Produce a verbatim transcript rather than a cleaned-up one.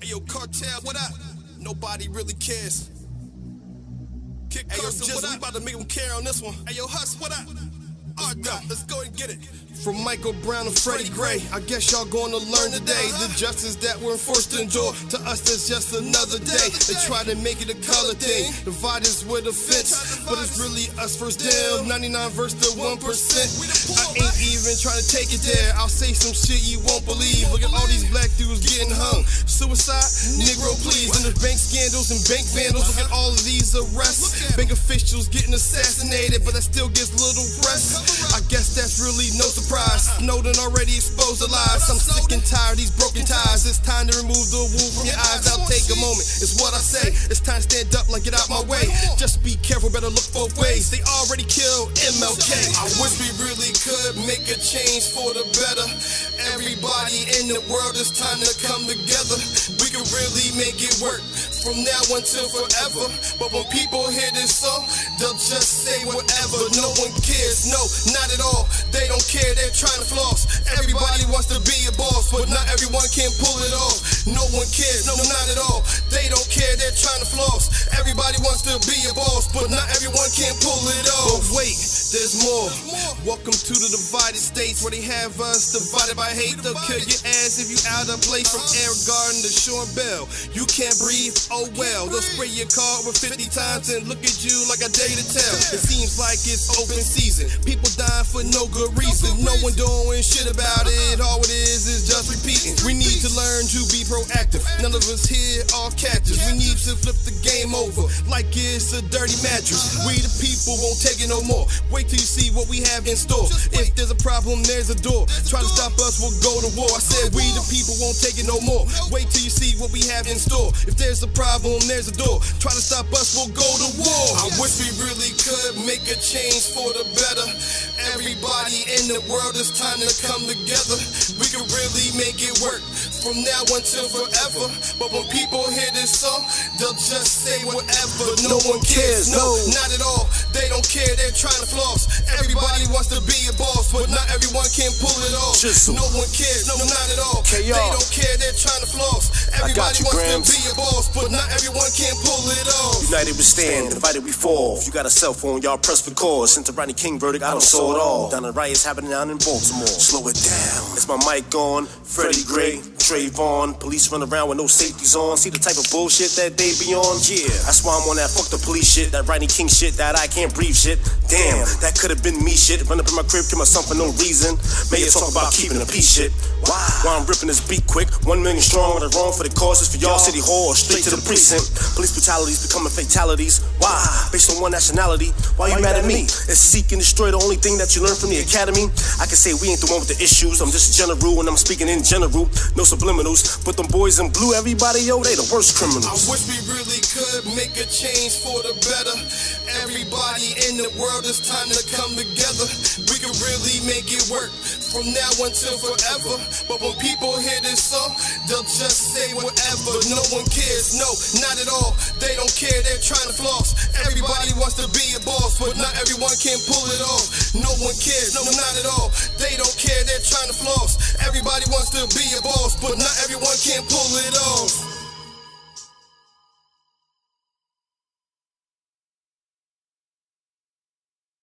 Hey yo, cartel, what up? Nobody really cares. Kick hey yo, Jizz, we about to make them care on this one. Hey yo, Hus, what up? Alright, let's go and get it. From Michael Brown to Freddie Gray, I guess y'all gonna learn today the justice that we're forced to endure. To us, that's just another day. They try to make it a color thing, divide us with a fence, but it's really us first down, ninety-nine versus the one percent. I ain't even trying to take it there. I'll say some shit you won't believe. Look at all these black dudes getting hung. Suicide, Negro please. And there's bank scandals and bank vandals. Look at all of these arrests. Bank officials getting assassinated, but that still gets little press. I guess that's really no surprise. Snowden already exposed the lies. I'm sick and tired of these broken ties. It's time to remove the wool from your eyes. I'll take a moment, it's what I say. It's time to stand up, like get out my way. Just be careful, better look both ways. They already killed M L K. I wish we really could make a change for the better. Everybody in the world, it's time to come together. We can really make it work from now until forever. But when people hear this song, they'll just say whatever. No one cares, no, not at all. They don't care, they're trying to floss. Everybody wants to be a boss, but not everyone can pull it off. No one cares, no, not at all. They don't care, they're trying to floss. Everybody wants to be a boss, but not everyone can pull it off. But wait, there's more. Welcome to the divided states where they have us divided by hate. They'll kill your ass if you out of place. From Air Garden to Shore Bell, you can't breathe, oh well. They'll spray your car over fifty times and look at you like I dare you to tell. It seems like it's open season, people dying for no good reason. No one doing shit about it, all it is is just repeating. We need to learn to be proactive, none of us here are captives. We need to flip the game over like it's a dirty mattress. We the people won't take it no more. Wait till you see what we have in store. If there's a problem, there's a door. Try to stop us, we'll go to war. I said we the people won't take it no more. Wait till you see what we have in store. If there's a problem, there's a door. Try to stop us, we'll go to war. I wish we really could make a change for the better. Everybody in the world, it's time to come together. We can really make it work from now until forever. But when people hear this song, they'll just say whatever. No one cares, no, not at all. They don't care, they're trying to floss. Everybody wants to be a boss, but not everyone can pull it off. No one cares, no, not at all. They don't care, they're trying to floss. Everybody wants to be a boss, but not everyone can pull it off. United we stand, divided we fall. If you got a cell phone, y'all press for cause. Since the Rodney King verdict, I don't saw it all. Down the riots happening down in Baltimore. Slow it down. It's my mic on, Freddie Gray, Trayvon. Police run around with no safeties on. See the type of bullshit that they be on? Yeah, that's why I'm on that fuck the police shit, that Rodney King shit, that I can't breathe shit. Damn, that could have been me shit. Run up in my crib, kill my son for no reason. May you talk about keeping the peace shit. Why? Why I'm ripping this beat quick. One million strong, with a wrong for the causes for y'all city hall, straight to the precinct. Police brutalities becoming fatalities. Why? Based on one nationality. Why you mad at me? Is seek and destroy the only thing that you learn from the academy? I can say we ain't the one with the issues. I'm just a general and I'm speaking in general. No subliminals. But them boys in blue, everybody, yo, they the worst criminals. I wish we really could make a change for the better. Everybody in the world, it's time to come together. We can really make it work from now until forever. But when people hear this song, they'll just say whatever. No one cares, no, not at all. They don't care, they're trying to floss. Everybody wants to be a boss, but not everyone can pull it off. No one cares, no, not at all. They don't care, they're trying to floss. Everybody wants to be a boss, but not everyone can pull it off.